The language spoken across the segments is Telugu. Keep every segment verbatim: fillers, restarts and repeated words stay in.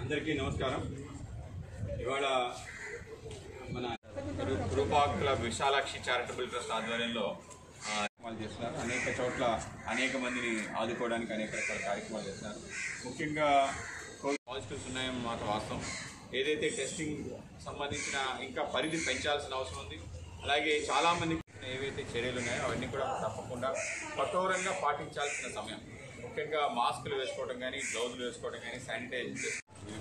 అందరికీ నమస్కారం. ఇవాళ మన Rupa club Vishalakshi charitable trust ఆధ్వర్యంలో కార్యక్రమాలు చేస్తున్నారు. అనేక చోట్ల అనేక మందిని ఆదుకోవడానికి అనేక రకాల కార్యక్రమాలు చేస్తున్నారు. ముఖ్యంగా కోవిడ్ పాజిటివ్స్ ఉన్నాయని మాట వాస్తవం. ఏదైతే టెస్టింగ్ సంబంధించిన ఇంకా పరిధి పెంచాల్సిన అవసరం ఉంది. అలాగే చాలామంది ఏవైతే చర్యలు ఉన్నాయో అవన్నీ కూడా తప్పకుండా కఠోరంగా పాటించాల్సిన సమయం. ముఖ్యంగా మాస్కులు వేసుకోవడం కానీ, గ్లౌజులు వేసుకోవడం కానీ, శానిటైజర్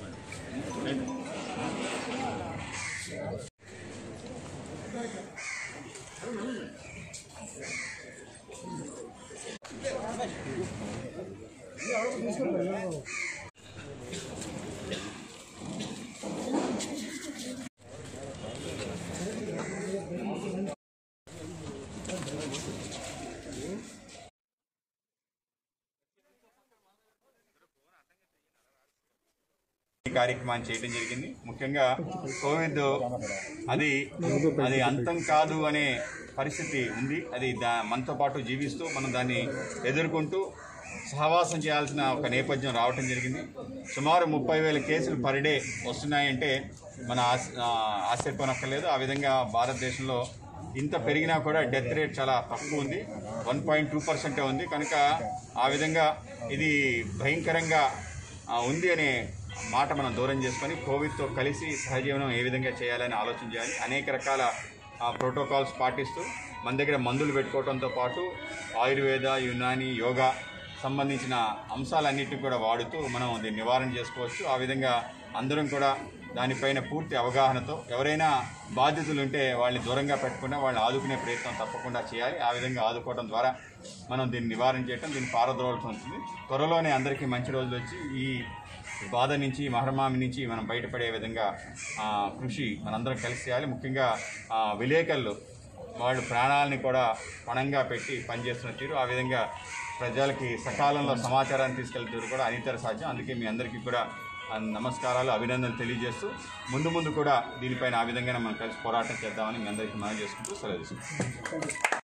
కార్యక్రమాన్ని చేయడం జరిగింది. ముఖ్యంగా కోవిడ్ అది అది అంతం కాదు అనే పరిస్థితి ఉంది. అది దా మనతో పాటు జీవిస్తూ మనం దాన్ని ఎదుర్కొంటూ సహవాసం చేయాల్సిన ఒక నేపథ్యం రావటం జరిగింది. సుమారు ముప్పై వేల కేసులు పర్ డే వస్తున్నాయంటే మన ఆశ్చర్యపోనక్కర్లేదు. ఆ విధంగా భారతదేశంలో ఇంత పెరిగినా కూడా డెత్ రేట్ చాలా తక్కువ ఉంది, వన్ పాయింట్ టూ పర్సెంటే ఉంది. కనుక ఆ విధంగా ఇది భయంకరంగా ఉంది అనే మాట మనం దూరం చేసుకొని కోవిడ్తో కలిసి సహజీవనం ఏ విధంగా చేయాలని ఆలోచన చేయాలి. అనేక రకాల ప్రోటోకాల్స్ పాటిస్తూ మన దగ్గర మందులు పెట్టుకోవడంతో పాటు ఆయుర్వేద, యునాని, యోగా సంబంధించిన అంశాలన్నింటినీ కూడా వాడుతూ మనం దీన్ని నివారణ చేసుకోవచ్చు. ఆ విధంగా అందరం కూడా దానిపైన పూర్తి అవగాహనతో ఎవరైనా బాధితులు ఉంటే వాళ్ళని దూరంగా పెట్టకుండా వాళ్ళని ఆదుకునే ప్రయత్నం తప్పకుండా చేయాలి. ఆ విధంగా ఆదుకోవడం ద్వారా మనం దీన్ని నివారణ చేయటం, దీన్ని పారద్రోలసి ఉంటుంది. త్వరలోనే అందరికీ మంచి రోజులు వచ్చి ఈ బాధ నుంచి, మహమ్మారి నుంచి మనం బయటపడే విధంగా కృషి మనందరం కలిసి చేయాలి. ముఖ్యంగా విలేకరులు వాళ్ళు ప్రాణాలని కూడా పణంగా పెట్టి పనిచేస్తున్న తీరు, ఆ విధంగా ప్రజలకి సకాలంలో సమాచారాన్ని తీసుకెళ్లే తీరు కూడా అనితర సాధ్యం. అందుకే మీ అందరికీ కూడా నమస్కారాలు, అభినందనలు తెలియజేస్తూ ముందు ముందు కూడా దీనిపైన ఆ విధంగా మనం కలిసి పోరాటం చేద్దామని మీ అందరికీ మనం చేసుకుంటూ సెలవు తీసుకుంటాం.